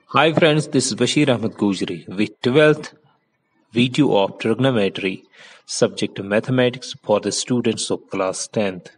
Hi friends, this is Bashir Ahmed Gujri with 12th video of trigonometry, subject mathematics for the students of class 10th.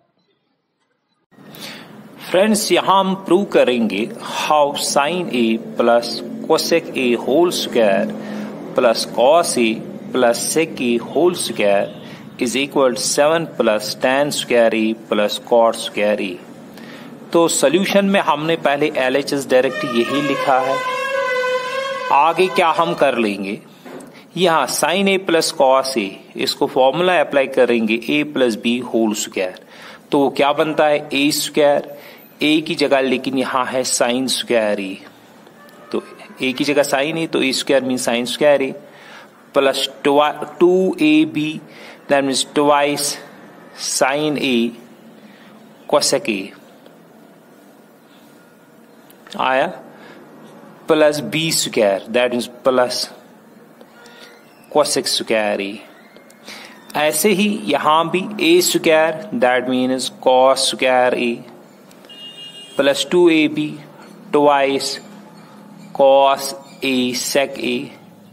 Friends यहाँ हम prove करेंगे how sine A plus cosec A whole square plus cos A plus sec A whole square is equal 7 plus tan square A plus cot square A. तो solution में हमने पहले LHS direct यही लिखा है। आगे क्या हम कर लेंगे, यहाँ sine A plus cos A इसको फॉर्मूला अप्लाई करेंगे a plus B whole square. तो क्या बनता है ए स्क्वायर, ए की जगह लेकिन यहाँ है साइन स्क्वायर ए, तो ए की जगह साइन ए तो A square mean sine square A plus 2ab that means twice sine A cosec A आया plus B square that means plus cosec square A. ऐसे ही यहां भी A square that means cos square A plus 2ab twice cos A sec A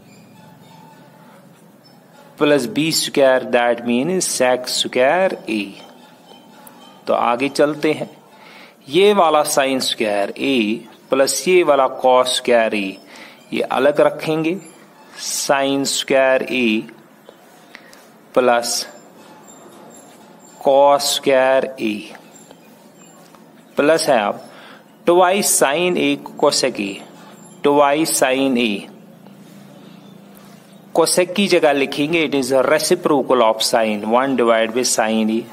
plus B square that means sec square A. तो आगे चलते हैं, ये वाला साइन स्क्वायर ए प्लस ये वाला कॉस स्क्वायर ए ये अलग रखेंगे, sine square A plus cos square A plus है अब twice sine A cosec A, twice sine A cosec की जगह लिखेंगे it is reciprocal of sine 1 divide by sine A.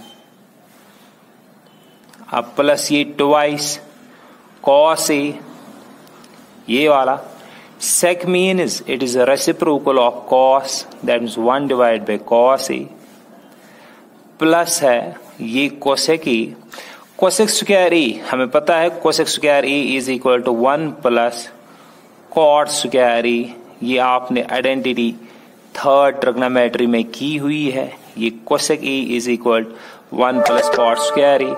अब प्लस ये ट्वाइस कॉस ए ये वाला sec means it is reciprocal of cos that means 1 divide by cos A plus है ये cosec A, cosec square A हमें पता है cosec square A is equal to 1 plus cot square A. ये आपने identity third trigonometry में की हुई है। ये cosec A is equal 1 plus cot square A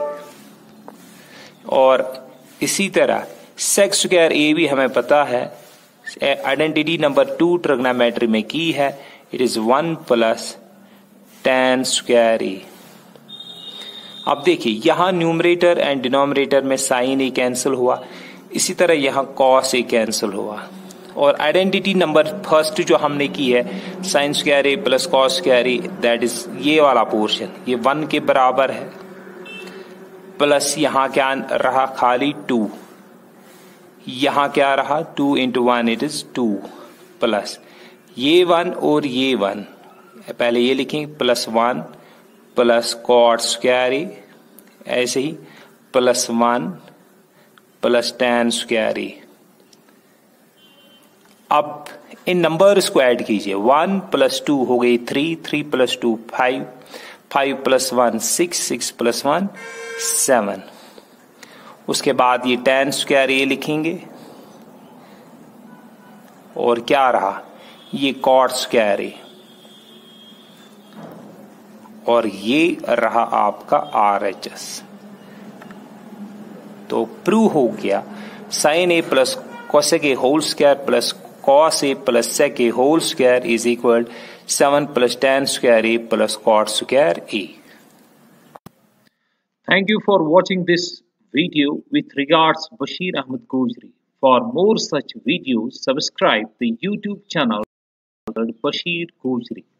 और इसी तरह सेक स्क्वायर ए भी हमें पता है आइडेंटिटी नंबर 2 ट्रिग्नोमेट्री में की है, it is 1 plus tan square A. अब देखिए यहां न्यूमरेटर एंड डिनोमिनेटर में साइन ए कैंसिल हुआ, इसी तरह यहां कॉस ए कैंसिल हुआ और आइडेंटिटी नंबर फर्स्ट जो हमने की है sine square A plus cos square A that is ये वाला पोर्शन ये 1 के बराबर है प्लस यहां क्या रहा खाली 2, यहां क्या रहा 2 इंटू 1 इट इज 2 प्लस ये 1 और ये 1 पहले ये लिखेंगे plus 1 plus cot square A, ऐसे ही plus 1 plus tan square A. अब इन नंबर्स को ऐड कीजिए, 1 प्लस 2 हो गई 3, 3 प्लस 2 5, 5 प्लस 1 6, 6 प्लस 1 7। उसके बाद ये tan स्क्वायर ए लिखेंगे और क्या रहा ये कॉट स्क्वायर ए और ये रहा आपका RHS। तो प्रूव हो गया sine A plus cosec A whole square plus cos A plus sec A whole square is equal 7 plus tan square A plus cot square A. Thank you for watching this video. With regards, Bashir Ahmed Gujri. For more such videos, subscribe the YouTube channel Bashir Gujri.